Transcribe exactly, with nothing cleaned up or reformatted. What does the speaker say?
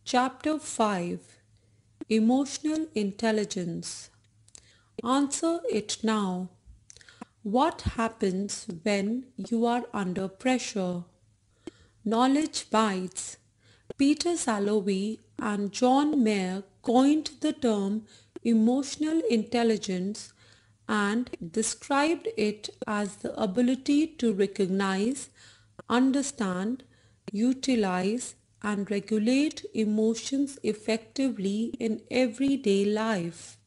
Chapter five, Emotional Intelligence. Answer it now. What happens when you are under pressure? Knowledge bites. Peter Salovey and John Mayer coined the term emotional intelligence and described it as the ability to recognize, understand, utilize, and regulate emotions effectively in everyday life.